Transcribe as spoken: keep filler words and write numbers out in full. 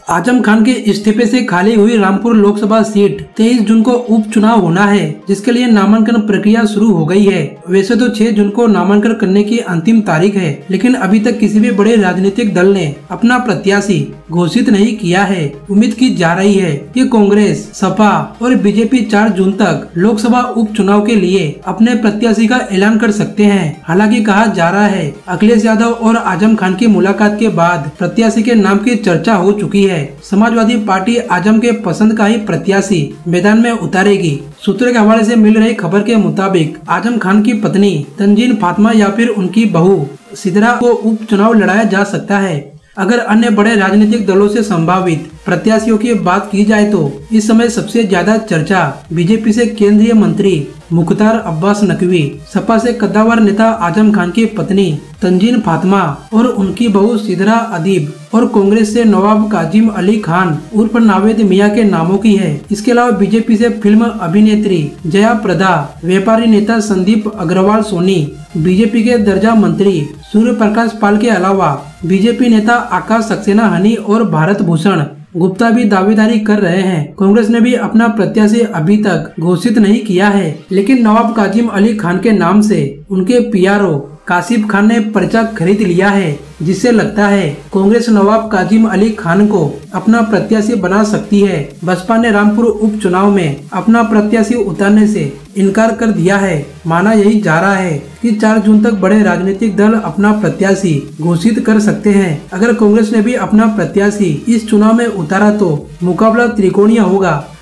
आजम खान के इस्तीफे से खाली हुई रामपुर लोकसभा सीट तेईस जून को उपचुनाव होना है, जिसके लिए नामांकन प्रक्रिया शुरू हो गई है। वैसे तो छह जून को नामांकन करने की अंतिम तारीख है, लेकिन अभी तक किसी भी बड़े राजनीतिक दल ने अपना प्रत्याशी घोषित नहीं किया है। उम्मीद की जा रही है कि कांग्रेस, सपा और बीजेपी चार जून तक लोकसभा उपचुनाव के लिए अपने प्रत्याशी का ऐलान कर सकते हैं। हालांकि कहा जा रहा है अखिलेश यादव और आजम खान की मुलाकात के बाद प्रत्याशी के नाम की चर्चा हो चुकी है। समाजवादी पार्टी आजम के पसंद का ही प्रत्याशी मैदान में उतारेगी। सूत्रों के हवाले से मिल रही खबर के मुताबिक आजम खान की पत्नी तंजीन फातिमा या फिर उनकी बहू सिद्रा को उपचुनाव लड़ाया जा सकता है। अगर अन्य बड़े राजनीतिक दलों से संभावित प्रत्याशियों की बात की जाए तो इस समय सबसे ज्यादा चर्चा बीजेपी से केंद्रीय मंत्री मुख्तार अब्बास नकवी, सपा से कद्दावर नेता आजम खान की पत्नी तंजीन फातिमा और उनकी बहू सिद्रा अदीब और कांग्रेस से नवाब काजिम अली खान उर्फ नावेद मियां के नामों की है। इसके अलावा बीजेपी से फिल्म अभिनेत्री जया प्रदा, व्यापारी नेता संदीप अग्रवाल सोनी, बीजेपी के दर्जा मंत्री सूर्य प्रकाश पाल के अलावा बीजेपी नेता आकाश सक्सेना हनी और भारत भूषण गुप्ता भी दावेदारी कर रहे हैं। कांग्रेस ने भी अपना प्रत्याशी अभी तक घोषित नहीं किया है, लेकिन नवाब काजिम अली खान के नाम से उनके पीआरओ कासिफ खान ने पर्चा खरीद लिया है, जिससे लगता है कांग्रेस नवाब काजिम अली खान को अपना प्रत्याशी बना सकती है। बसपा ने रामपुर उपचुनाव में अपना प्रत्याशी उतारने से इनकार कर दिया है। माना यही जा रहा है कि चार जून तक बड़े राजनीतिक दल अपना प्रत्याशी घोषित कर सकते हैं। अगर कांग्रेस ने भी अपना प्रत्याशी इस चुनाव में उतारा तो मुकाबला त्रिकोणीय होगा।